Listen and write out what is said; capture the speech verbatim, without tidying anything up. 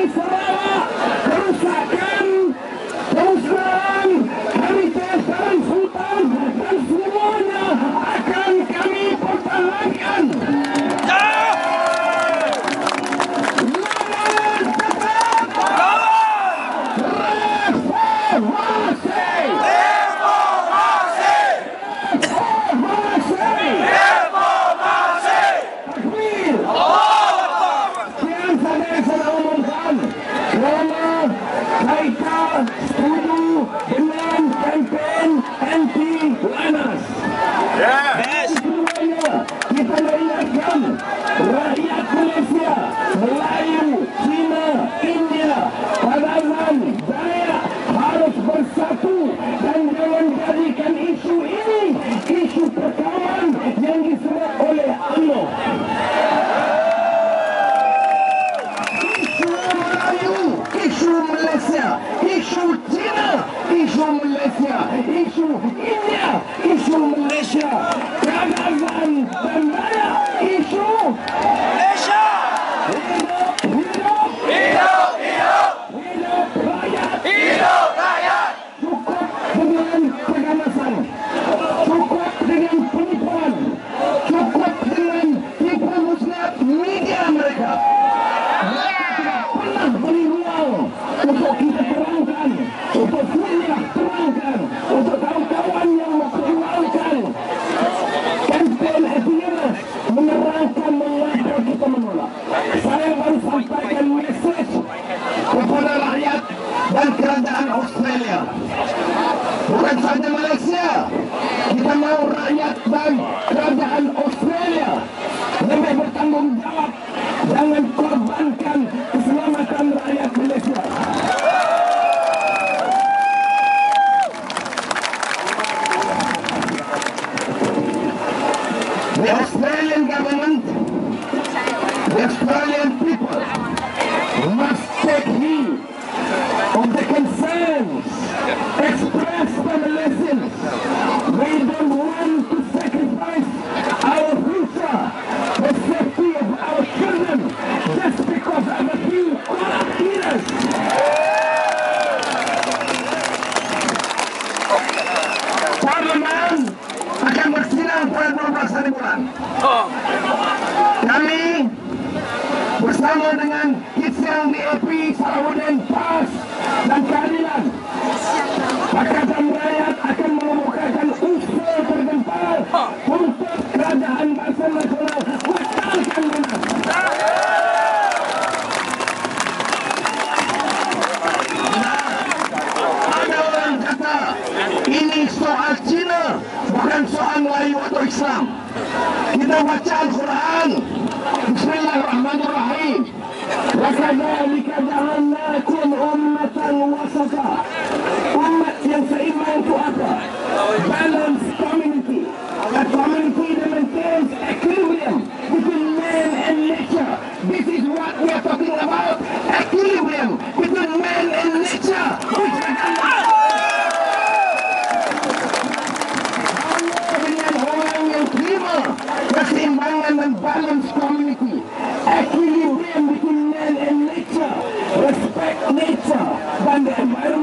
Sarawak, kerusakan, kerusakan, heritage dan hutan dan semuanya akan kami pertahankan. Rakyat Malaysia, Melayu, Cina, India, Padazan, Dayak harus bersatu dan jangan jadikan isu ini isu perkawan yang disebut oleh U M N O. Isu Melayu, isu Malaysia, isu Cina, isu Malaysia, isu India, isu Malaysia, Padazan dan Dayak, isu Malaysia. hidup, hidup, Hidup, hidup, hidup rakyat. hidup rakyat. Cukup dengan keganasan, cukup dengan penipuan, cukup dengan tipu muslihat media mereka. Mereka tidak pernah beri ruang untuk kita terangkan, untuk kuliah terangkan, untuk kawan-kawan yang memperjuangkan kempen epidemiolog menerangkan mengapa kita menolak. Saya baru sampaikan mesej kepada rakyat dan kerajaan Australia. Bukan saja Malaysia, kita mau rakyat dan kerajaan Australia lebih bertanggungjawab. Jangan korbankan keselamatan rakyat Malaysia. The Australian government, the Australian people must take heed of the concerns expressed by Malaysians. We don't want to sacrifice our future, the safety of our children, just because of a few corrupt leaders. Parlimen akan bersidang pada dua belas hari bulan. Kami bersama dengan Kisang D A P, Salahuddin PAS dan Keadilan, Pakatan Rakyat akan mengemukakan usul tergempar untuk Kerajaan Barisan Nasional batalkan Munas. Ada orang kata ini soal Cina, bukan soal Melayu atau Islam. Kita baca Al-Quran. Bismillahirrahmanirrahim. Wa kadzalika ja'alnakum ummatan wasata. Umat yang seimbang itu apa? Balanced community. A community that maintains equilibrium between man and nature. This is what we are talking about. Equilibrium between man and nature. Which is Allah. Dengan orang yang terima keseimbangan dan balance community, equilibrium between man and nature, respect nature dan the environment.